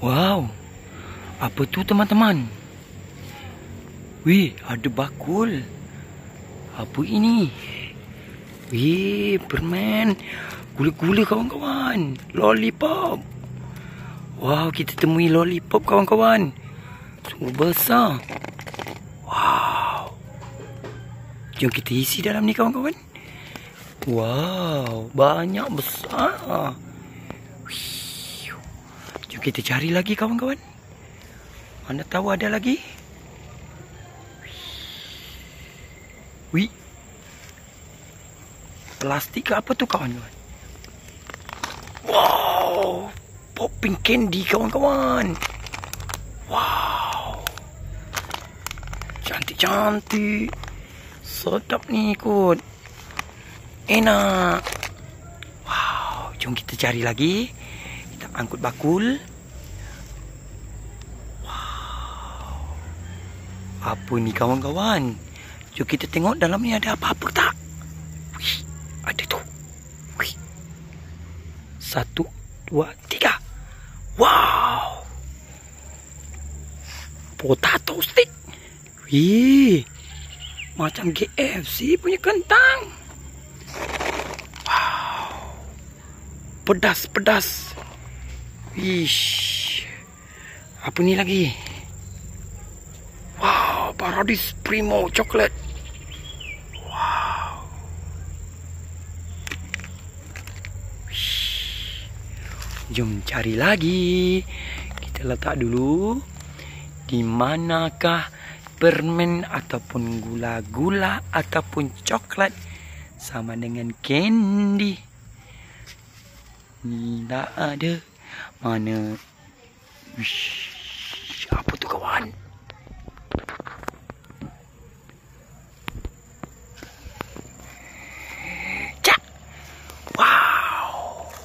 Wow, apa tu teman-teman? Wih, ada bakul. Apa ini? Wih, permen. Gula-gula kawan-kawan. Lollipop. Wow, kita temui lollipop kawan-kawan. Sungguh besar. Wow. Jom kita isi dalam ni kawan-kawan. Wow, banyak besar. Wih. Jom kita cari lagi kawan-kawan. Mana tahu ada lagi. Wih. Plastik ke apa tu kawan-kawan? Wow. Popping candy kawan-kawan. Wow. Cantik-cantik. Sedap ni kot. Enak. Wow. Jom kita cari lagi. Kita angkut bakul. Wow. Apa ni kawan-kawan? Jom kita tengok dalam ni ada apa-apa tak? Wih, ada tu. Wih. 1, 2, 3. Wow. Potato stick. Wih. Macam KFC punya kentang. Wow. Pedas-pedas. Wish. Apa ni lagi? Wow, Paradis Primo coklat. Wow. Wish. Jom cari lagi. Kita letak dulu. Di manakah permen ataupun gula-gula ataupun coklat sama dengan candy? Ni tak ada. Mana? Wish. Apa tu kawan? Cak. Wow.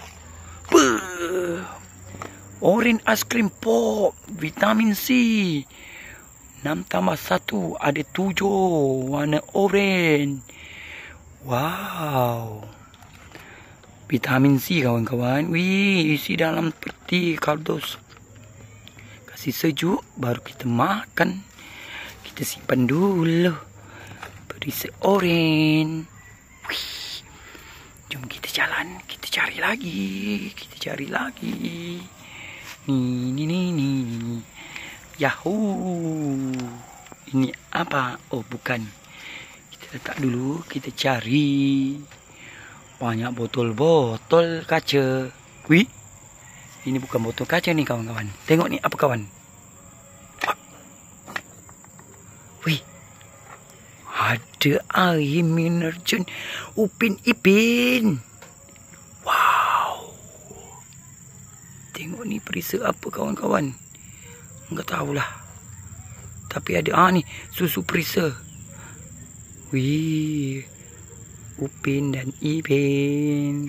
Orange ice cream pop, vitamin C. 6 tambah 1 ada 7, warna orange. Wow. Vitamin C kawan-kawan. Wih, isi dalam peti kardus. Kasih sejuk baru kita makan. Kita simpan dulu. Berisi orange. Wih. Jom kita jalan, kita cari lagi. Ni. Yahoo. Ini apa? Oh, bukan. Kita letak dulu, kita cari. Banyak botol-botol kaca. Wih. Ini bukan botol kaca nih kawan-kawan. Tengok ni apa kawan? Wih. Ada air mineral Upin Ipin. Wow. Tengok ni perisa apa kawan-kawan? Enggak tahulah. Tapi ada ni susu perisa. Wih. Upin dan Ipin.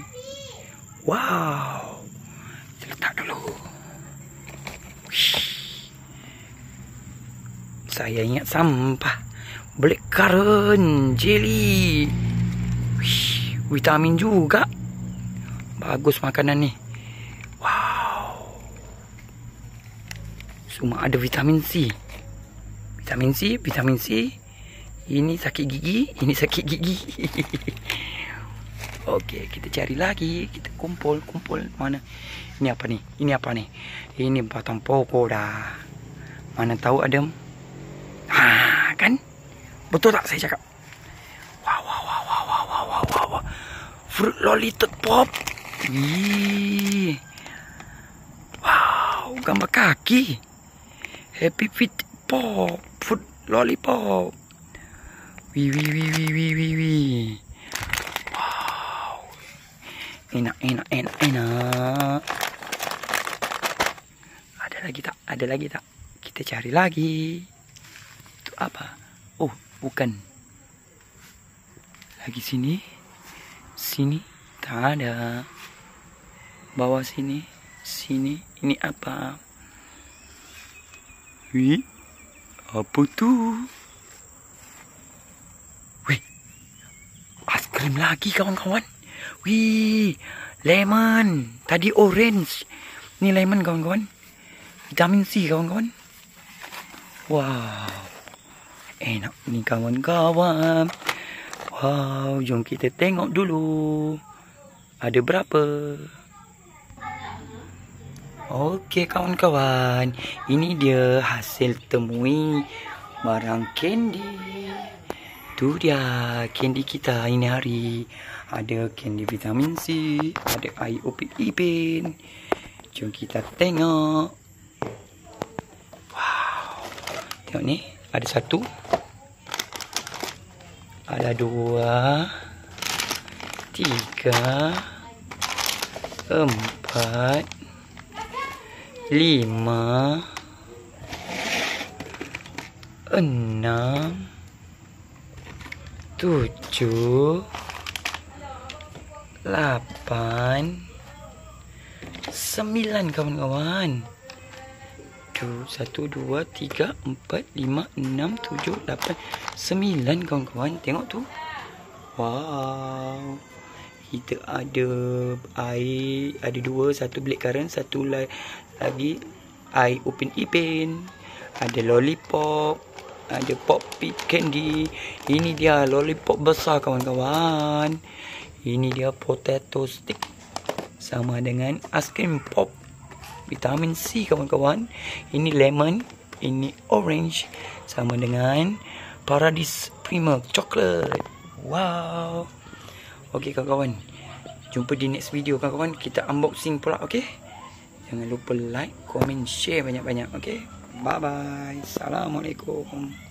Wow. Kita letak dulu. Wish. Saya ingat sampah. Blackcurrant jelly. Wish. Vitamin juga. Bagus makanan ni. Wow. Semua ada vitamin C. Vitamin C. Ini sakit gigi. Okey, kita cari lagi. Kita kumpul. Mana? Ini apa ni? Ini batang pokok dah. Mana tahu Adam? Ha, kan? Betul tak saya cakap? Wow. Fruit lollipop pop. Wih. Wow, gambar kaki. Happy Feet pop. Fruit lollipop. Wih. Wow. Enak. Ada lagi tak? Kita cari lagi. Itu apa? Oh, bukan. Lagi sini. Tak ada. Bawah sini. Ini apa? Wih. Apa tu? Wih. Es krim lagi kawan-kawan. Wih. Lemon. Tadi orange. Ni lemon kawan-kawan. vitamin C kawan-kawan. Wow, enak ni kawan-kawan. Wow, jom kita tengok dulu ada berapa. Okey kawan-kawan, ini dia hasil temui barang candy. Tu dia candy kita ini hari. Ada candy vitamin C, ada air Upin Ipin. Jom kita tengok. Wow, tengok ni, ada satu, ada 2, 3, 4, 5, 6, 7, 8, 9 kawan-kawan. 1, 2, 3, 4, 5, 6, 7, 8, 9 kawan-kawan. Tengok tu. Wow. Kita ada air, ada 2, 1 blackcurrant, 1 lagi air Upin Ipin. Ada lollipop, ada pop candy. Ini dia lollipop besar kawan-kawan. Ini dia potato stick sama dengan aiskrim pop vitamin C kawan-kawan. Ini lemon, ini orange sama dengan Paradise Prima coklat. Wow. Okey kawan-kawan, jumpa di next video kawan-kawan. Kita unboxing pula, okey? Jangan lupa like, komen, share banyak-banyak, okey? Bye bye. Assalamualaikum.